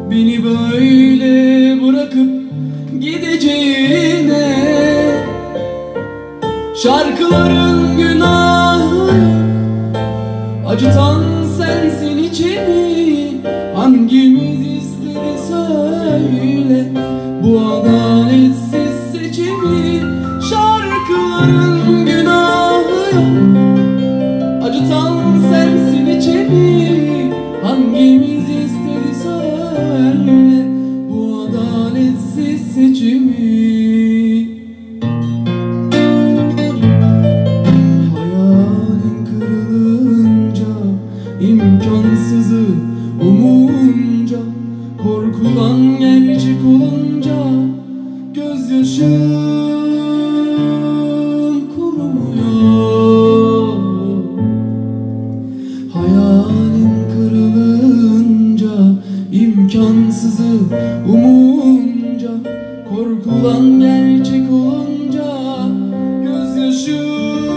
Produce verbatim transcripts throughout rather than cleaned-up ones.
Beni böyle bırakıp gideceğine, şarkıların günahı, acıtan sensin içimi. Hangimiz istedi söyle bu adaletsiz seçimi. Şarkıların günahı yok, acıtan sensin içimi. Hangimiz istedi söyle bu adaletsiz seçimi. Hayalin kırılınca, imkansızı umunca, korkulan gerçek olunca gözyaşım kurumuyor. Hayalin kırılınca, imkansızı umunca, korkulan gerçek olunca gözyaşım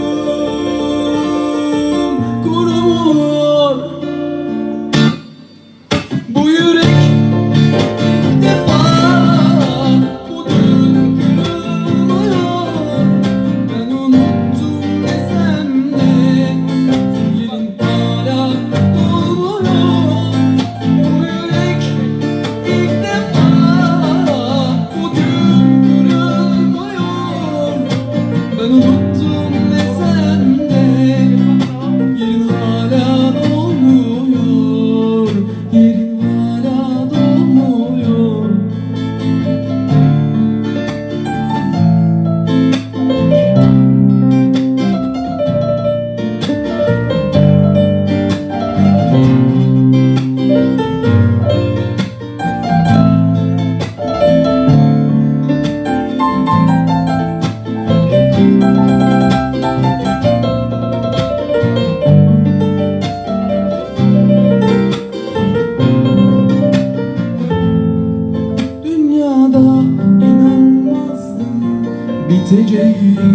kurumuyor. Bu yürek ilk defa bugün kırılmıyor. Ben unuttum desem de yerin hala dolmuyor. Bu yürek ilk defa bugün kırılmıyor. Ben unuttum desem de yerin hala dolmuyor. Yerin hala dolmuyor. Dünyada inanmazdım biteceğine.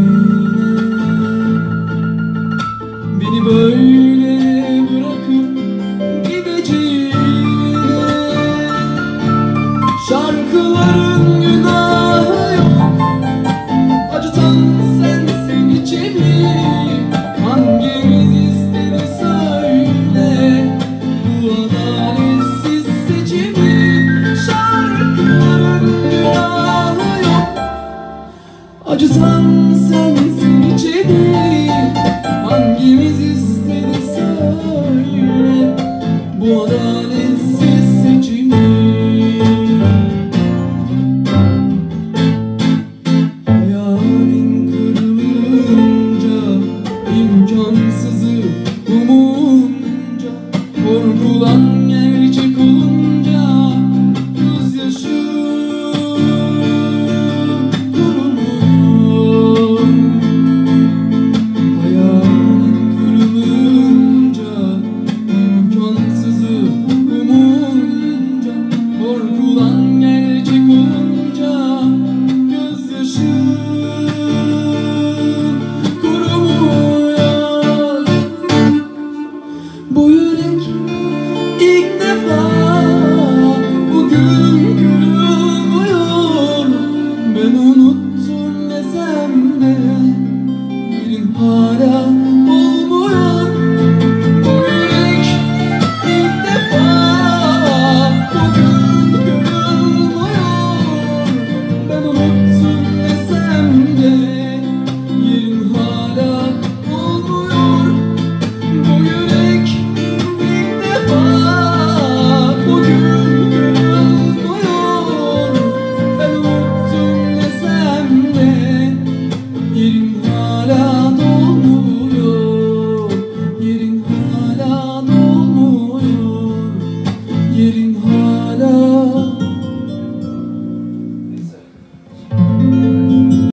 Beni böyle bırakıp gideceğine. Şarkıların günahı yok, acıtan sensin içimi. Hangimiz istedi söyle bu adaletsiz seçimi. Şarkıların günahı yok, acıtan